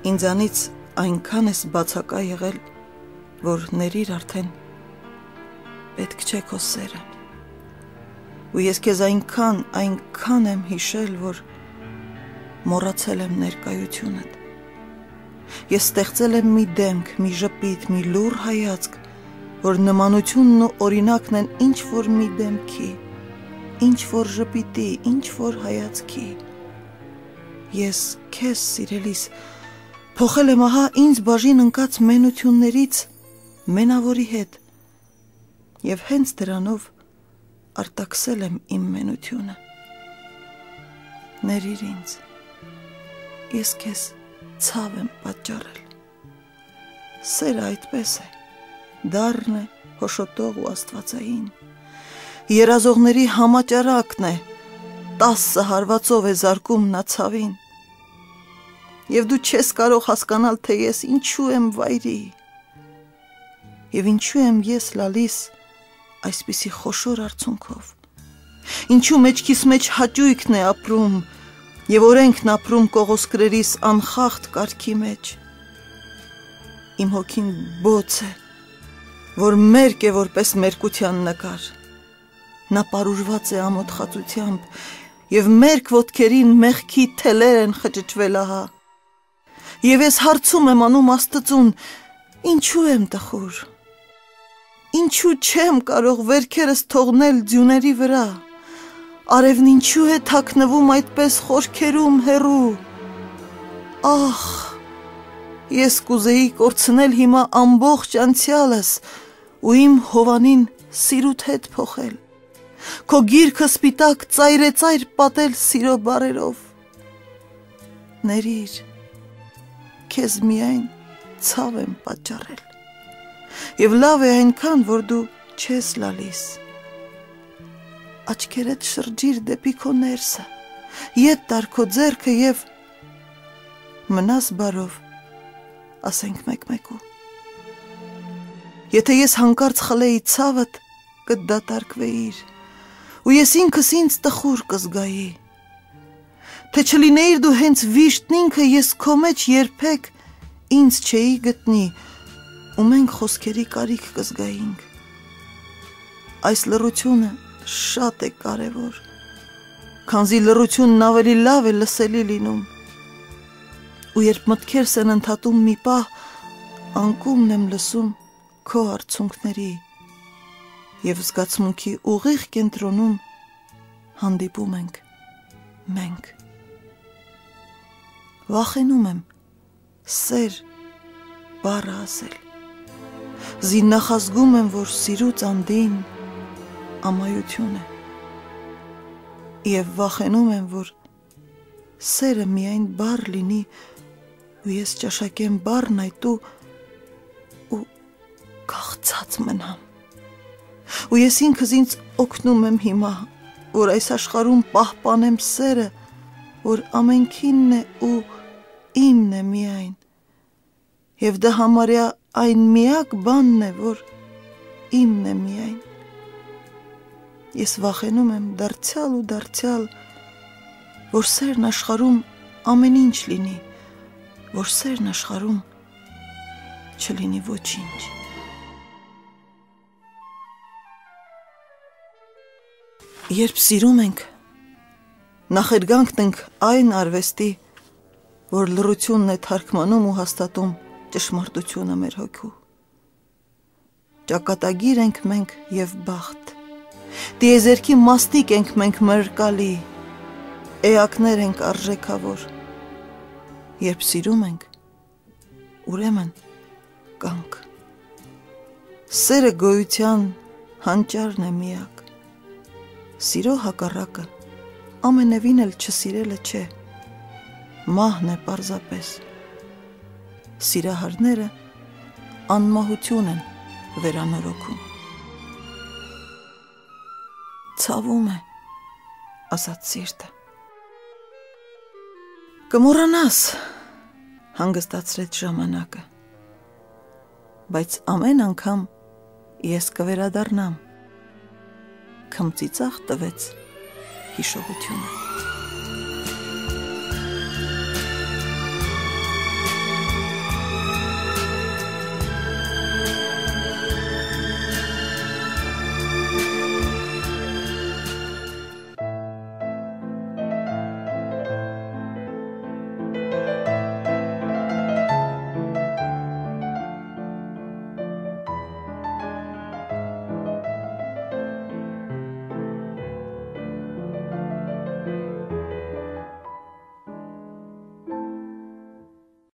ինձանից այնքան ես բացակա եղել, որ ներիր արդեն պետք չէ քո սերը։ Ու ես քեզ այնքան եմ հիշել, որ մոռացել եմ ներկայությունդ։ Ես ստեղծել եմ մի դեմք, մի ժպիտ, մի լուռ հայացք, որ նմանությունն ու օրինակն են ինչ-որ մի դեմքի, ինչ-որ ժպիտի, ինչ-որ հայացքի։ Ես քեզ սիրելիս փոխել եմ ահա ինձ բաժին ընկած մենություններից մենավորի հետ և հենց դրանով արտաքսել եմ իմ մենությունը։ Ներիր ինձ, ես քեզ ցավ եմ պատճառել։ Սերը այդպես է, դառն է, հոշոտող ու աստվածային, երազողների համաճարակն է, 10 հարվածով է զարկում նա ցավին, և դու չես կարող հասկանալ, թե ես ինչու եմ վայրի, և ինչու եմ ես լալիս այսպիսի խոշոր արցունքով, ինչու մեջքիս մեջ հաճույքն է ապրում և օրենքն ապրում կողոսկրերիս անխախտ կարգի մեջ։ Իմ հոգին բոց է, որ մերկ է որպես մերկության նկար, նա պարուրված է ամոթխածությամբ և մերկ ոտքերին մեղքի թելեր են խճճվել ահա, և ես հարցում եմ անում Աստծուն, ինչու եմ տխուր, ինչու չեմ կարող վերքերս թողնել ձյուների վրա, արևն ինչու է թաքնվում այդպես խորքերում հեռու, ախ, ես կուզեի կորցնել հիմա ամբողջ անցյալս ու իմ հովանին սիրուդ հետ փոխել, քո գիրքը սպիտակ ծայրեծայր պատել սիրո բառերով։ Ներիր, քեզ միայն ցավ եմ պատճառել, և լավ է այնքան, որ դու չես լալիս։ Աչքերդ շրջիր դեպի քո ներսը, ետ տար քո ձեռքը և մնաս բարով, ասենք մեկ-մեկու։ Եթե ես հանկարծ խլեի ցավդ, կդատարկվեիր, ու ես ինքս ինձ տխուր կզգայի, թե չլինեիր դու հենց վիշտն ինքը, ես քո մեջ երբեք ինձ չէի գտնի, ու մենք խոսքերի կարիք կզգայինք։ Այս լռությունը շատ է կարևոր, քանզի լռությունն ավելի լավ է լսելի լինում, ու երբ մտքերս են ընդհատում մի պահ, անկումն եմ լսում քո արցունքների և զգացմունքի ուղիղ կենտրոնում հանդիպում ենք մենք։ Վախենում եմ սեր բառը ասել, զիննախազգում եմ, որ սիրուց անդին ամայություն է, և վախենում եմ, որ սերը միայն բառ լինի, ու ես ճաշակեմ բառն այդ ու քաղցած մնամ, ու ես ինքս ինձ օգնում եմ հիմա, որ այս աշխարհում պահպանեմ սերը, որ ամենքինն է ու իմն է միայն, և դա համարյա այն միակ բանն է, որ իմն է միայն։ Ես վախենում եմ դարձյալ ու դարձյալ, որ սերն աշխարհում ամեն ինչ լինի, որ սերն աշխարհում չլինի ոչինչ։ Երբ սիրում ենք, նախերգանքն ենք այն արվեստի, որ լռությունն է թարգմանում ու հաստատում ճշմարտությունը մեր հոգու։ Ճակատագիր ենք մենք և բախտ, տիեզերքի մասնիկ ենք մենք մրկալի, էակներ ենք արժեքավոր, երբ սիրում ենք, ուրեմն կանք։ Սերը գոյության հանճարն է միակ, սիրո հակառակը ամենևին էլ չսիրելը չէ, մահն է պարզապես, սիրահարները անմահություն են վերանորոգում։ Ցավում է, ասաց սիրտը։ Կմոռանաս, հանգստացրեց ժամանակը, բայց ամեն անգամ ես կվերադառնամ, քմծիծաղ տվեց հիշողությունը։